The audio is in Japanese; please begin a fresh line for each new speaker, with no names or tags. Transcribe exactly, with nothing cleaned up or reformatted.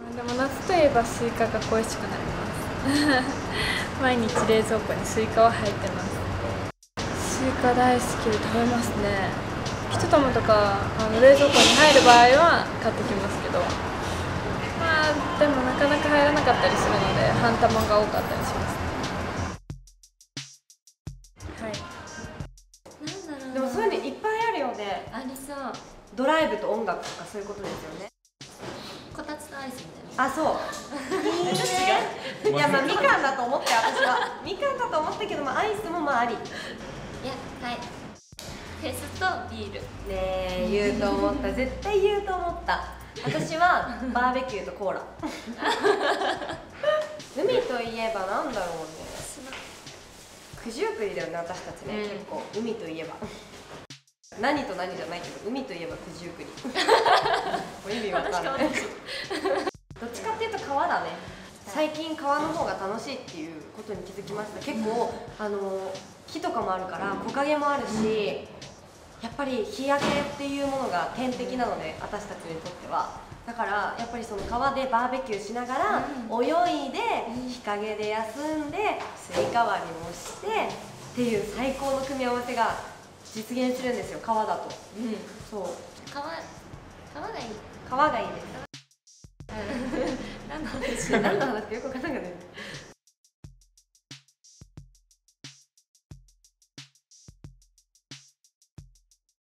でも夏といえばスイカが恋しくなります毎日冷蔵庫にスイカは入ってます。スイカ大好きで食べますね。一玉とかあの冷蔵庫に入る場合は買ってきますけど、まあでもなかなか入らなかったりするので半玉が多かったりします。はい。
なんだろう。
でもそういうのいっぱいあるよね。
ありそう。
ドライブと音楽とかそういうことですよね。
こたつとアイスみたいな。
あ、そういいねいや、まあみかんだと思って私はみかんだと思ったけど、まあアイスもまああり。いや、
はい。フェスとビール。
ねえ、言うと思った絶対言うと思った。私はバーベキューとコーラ海といえばなんだろうね、九十九里だよね、私たちね、うん、結構海といえば何と何じゃないけど、海といえば九十九里意味わかんないどっちかっていうと川だね。最近川の方が楽しいっていうことに気づきました。結構あの木とかもあるから木陰もあるし、やっぱり日焼けっていうものが天敵なので、私たちにとっては。だからやっぱりその川でバーベキューしながら泳いで日陰で休んでスイカ割りもしてっていう最高の組み合わせが実現するんですよ、川だと。うん、そう。
川、川がいい。
川がいいです。
何の話？
何の話かよくわからなかったです。